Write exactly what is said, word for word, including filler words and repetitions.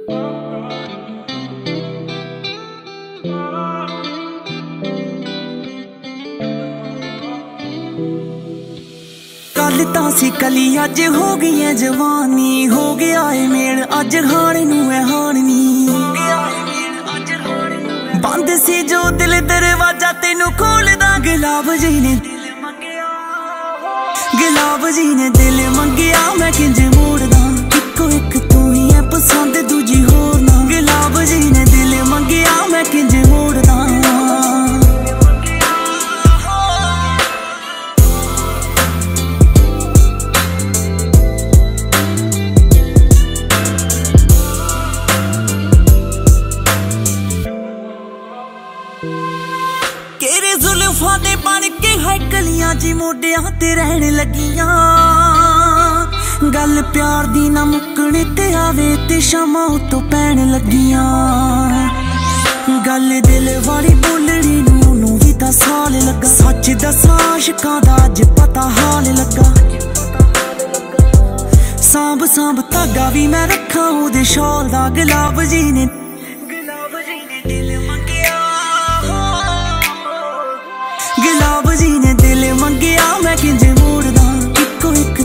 कल तां सी कली अज हो गई है जवानी, हो गया है मेल अज खाने नूं है हारनी। बंद सी जो दिल दरवाजा तेनू खोलदा गुलाब जी ने गुलाब जी ने दिल मंगिया मैं किंज मोड़दा। इको एक तू ही है पसंद दूजी होर ना, गुलाब जी ने दिल मंगिया मैं किंज मोड़दा। तेरे जुल्फां दे बन के है कलियां जी मोडियां ते रहन लगियां। गल प्यार दी ना मुक्कने ते आवे ते शामां उतों पैण लगियां। गल दिल वाली बोलनी नूं भी तां साल लगा, सच दसां आशिकां दा अज पता हाल लगा। सांभ सांभ धागा भी मैं रखां ओहदे शॉल दा, गुलाब जी ने